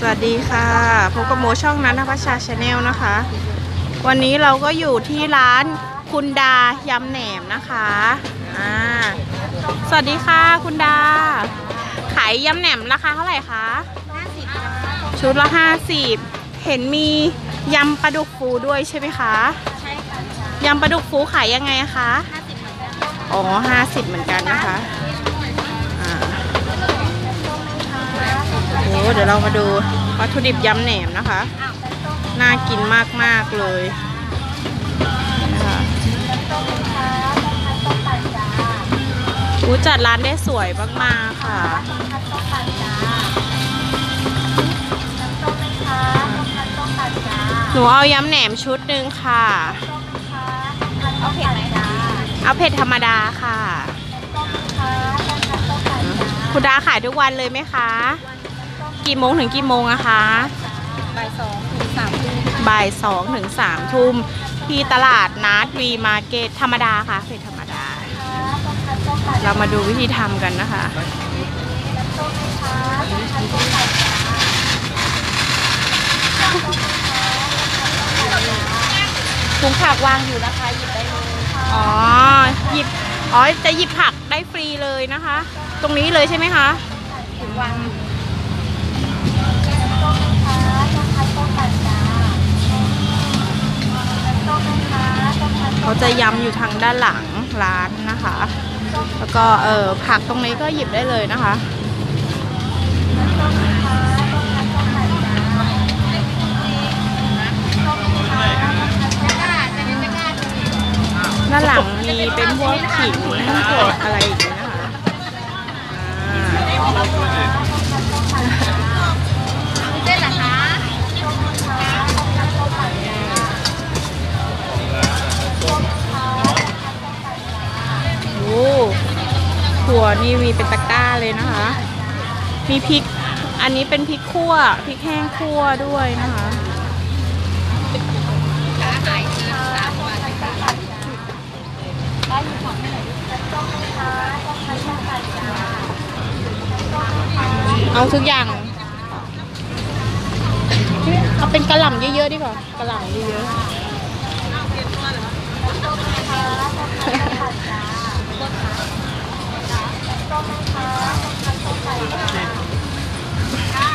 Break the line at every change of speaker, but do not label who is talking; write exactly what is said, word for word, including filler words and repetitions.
สวัสดีค่ะพบกับโมช่องนันทพัชชาชาแนลนะคะ วันนี้เราก็อยู่ที่ร้านคุณดายำแหนมนะคะอ่าสวัสดีค่ะคุณดาขายยำแหนมราคาเท่าไหร่คะห้าสิบชุดละห้าสิบเห็นมียำปลาดุกฟูด้วยใช่ไหมคะใช่ค่ะยำปลาดุกฟูขายยังไงคะห้าสิบเหมือนกันอ๋อห้าสิบเหมือนกันนะคะโอ้เดี๋ยวเรามาดูวัตถุดิบยำแหนมนะคะน่ากินมากๆเลยนะคะอู้จัดร้านได้สวยมากๆค่ะหนูเอายำแหนมชุดหนึ่งค่ะเอาเผ็ดไหมจ๊ะเอาเผ็ดธรรมดาค่ะคุณดาขายทุกวันเลยไหมคะกี่โมงถึงกี่โมงอะคะบ่ายสองถึงสามทุ่มบ่ายสองถึงสามทุ่มที่ตลาดนัดวีมาร์เก็ตธรรมดาค่ะเผ็ดธรรมดาเรามาดูวิธีทำกันนะคะถุงผักวางอยู่นะคะหยิบได้เลยอ๋อหยิบอ๋อจะหยิบผักได้ฟรีเลยนะคะ ตรงนี้เลยใช่ไหมคะถุงวางเขาจะยำอยู่ทางด้านหลังร้านนะคะแล้วก็เออผักตรงนี้ก็หยิบได้เลยนะคะด้านหลังมีเป็นพวกขิงพวกอะไรอย่างนี้นะคะเส้นเหรอคะโอ้ถั่วนี่มีเป็นตะกร้าเลยนะคะมีพริกอันนี้เป็นพริกคั่วพริกแห้งคั่วด้วยนะคะเอาทุกอย่างเอาเป็นกระหล่ำเยอะๆดีกว่ากระหล่ำเยอะๆ